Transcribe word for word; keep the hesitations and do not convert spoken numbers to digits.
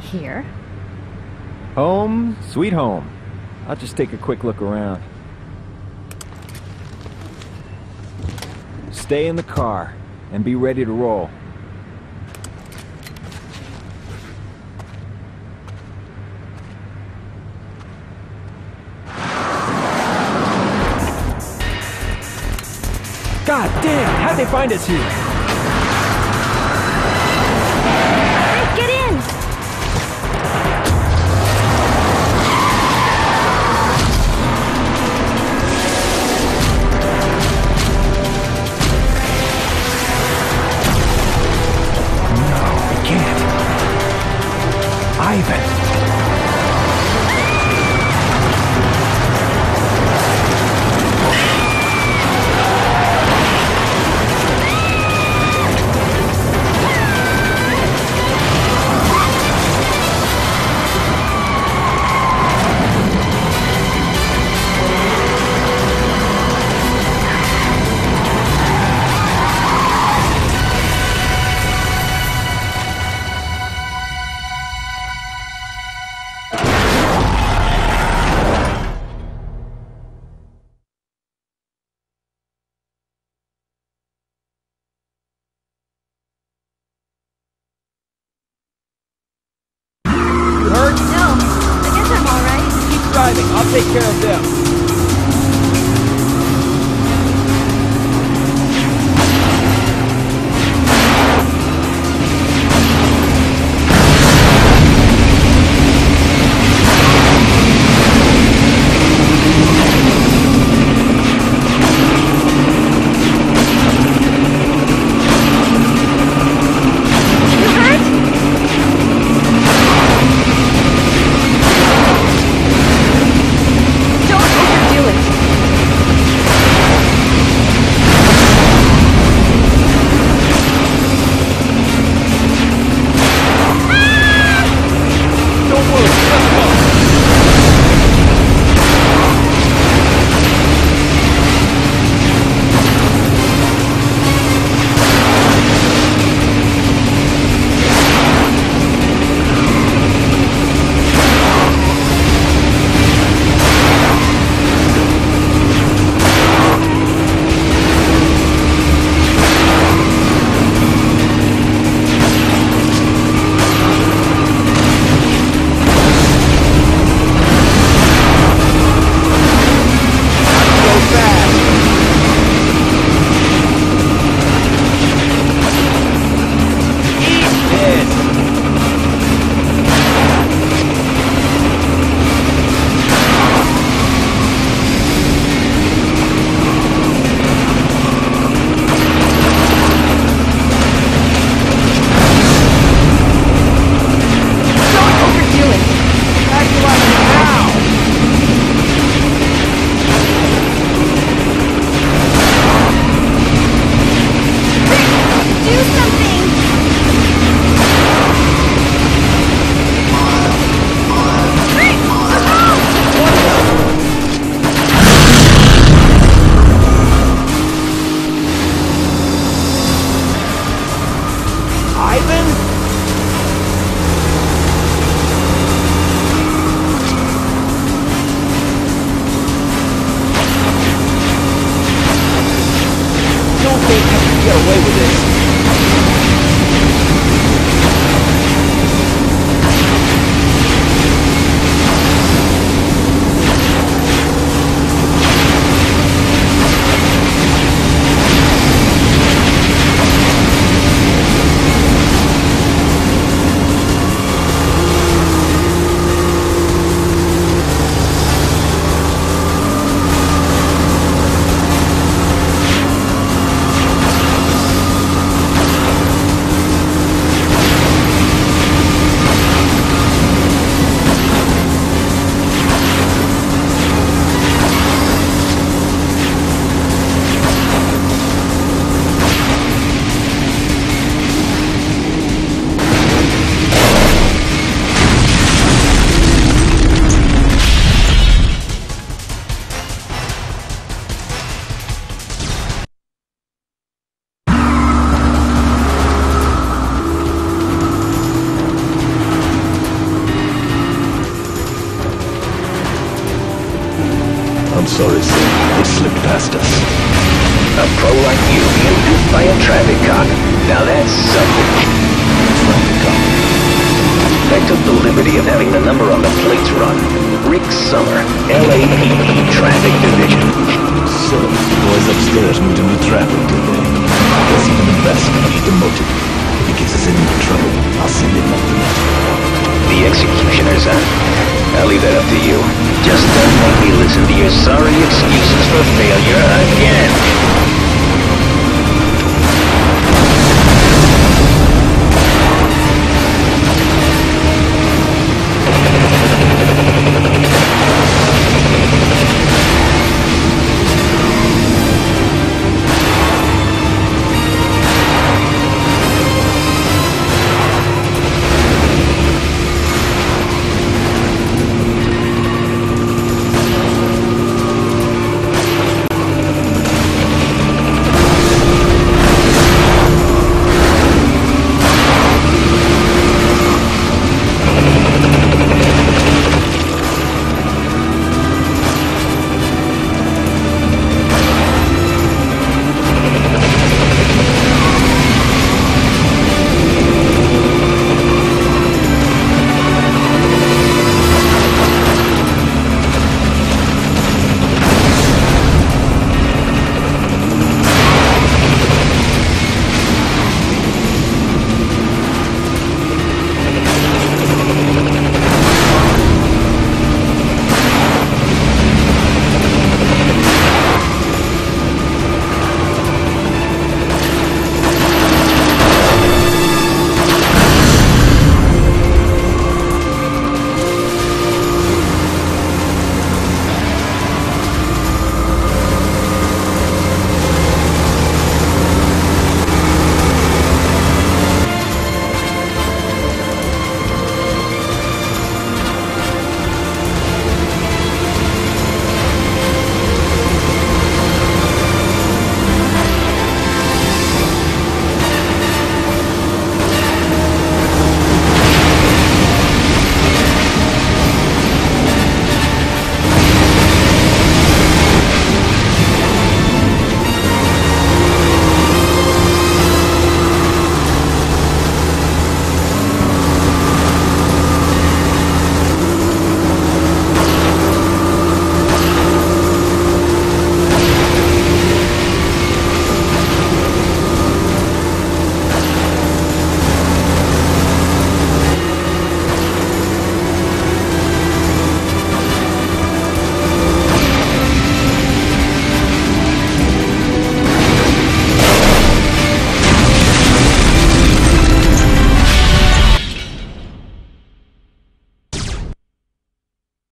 here. Home, sweet home. I'll just take a quick look around. Stay in the car and be ready to roll. God damn! How'd they find us here? Hey, get in! No, I can't. Ivan! sorry, sir. They slipped past us. A pro like you being duped by a traffic cop. Now that's something. Traffic cop. I took the liberty of having the number on the plates run. Rick Summer, L A P D Traffic Division. So, the boys upstairs moved into traffic, did they? I guess even the best can be demoted. If he gets us in more trouble, I'll send him up the net. The executioners, huh? I'll leave that up to you. Just don't make me listen to your sorry excuses for failure again.